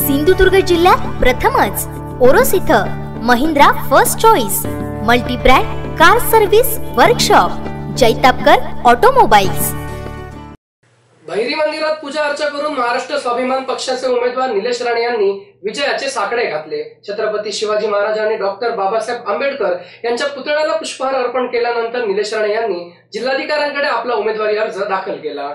सिंधुदुर्ग जिल्ह्यात प्रथमच ओरोस इथं Mahindra first choice multi brand car service workshop Jaitapkar automobiles. Bhairi मंदिरात पूजा अर्चा करून महाराष्ट्र स्वाभिमान पक्षाचे उमेदवार निलेश राणे यांनी विजयाचे साकडे घातले। छत्रपती शिवाजी महाराज आणि डॉक्टर बाबासाहेब आंबेडकर यांच्या पुतळ्याला पुष्पहार अर्पण केल्यानंतर निलेश राणे यांनी जिल्हाधिकाऱ्यांकडे आपला उमेदवारी अर्ज दाखल केला।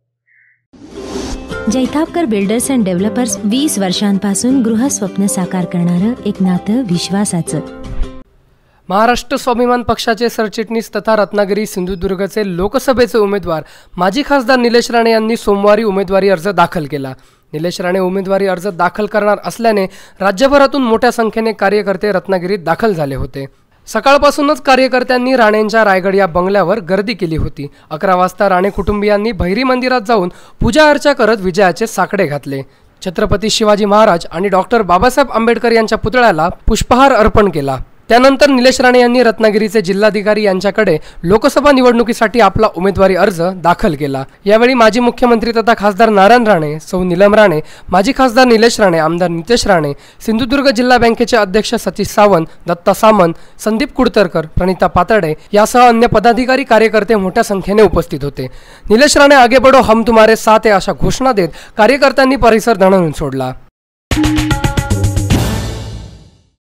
जैतापकर बिल्डर्स अँड डेव्हलपर्स 20 वर्षांपासून गृहस्वप्न साकार करणारं एक नातं विश्वासाचं। महाराष्ट्र स्वाभिमान पक्षाचे सरचिटणीस तथा रत्नागिरी सिंधुदुर्गचे लोकसभेचे उमेदवार माजी खासदार निलेश राणे यांनी सोमवारी उमेदवारी अर्ज दाखल केला। निलेश राणे उमेदवारी अर्ज दाखल करणार असल्याने राज्यभरातून मोठ्या संख्येने कार्यकर्ते रत्नागिरीत दाखल झाले होते। सकाळपासूनच कार्यकर्त्यांनी राणेंच्या रायगड या बंगल्यावर गर्दी केली होती। 11 वाजता राणे कुटुंबियांनी भैरी मंदिरात जाऊन पूजा अर्चा करत विजयाचे साकडे घातले। छत्रपती शिवाजी महाराज आणि डॉक्टर बाबासाहेब आंबेडकर यांच्या पुतळ्याला पुष्पहार अर्पण केला। त्यानंतर निलेश राणे यांनी रत्नागिरीचे जिल्हाधिकारी यांच्याकडे लोकसभा निवडणुकीसाठी आपला उमेदवारी अर्ज दाखल केला। यावेळी माजी मुख्यमंत्री तथा खासदार नारायण राणे, सौ नीलम राणे, माजी खासदार निलेश राणे, आमदार नितेश राणे, सिंधुदुर्ग जिल्हा बँकेचे अध्यक्ष सतीश सावंत, दत्ता सामंत, संदीप कुडतरकर, प्रणिता पातळे यासह अन्य पदाधिकारी कार्यकर्ते मोठ्या संख्येने उपस्थित होते। निलेश राणे आगे बढो हम तुम्हारे साथ है अशा घोषणा देत कार्यकर्त्यांनी परिसर दणाणून सोडला।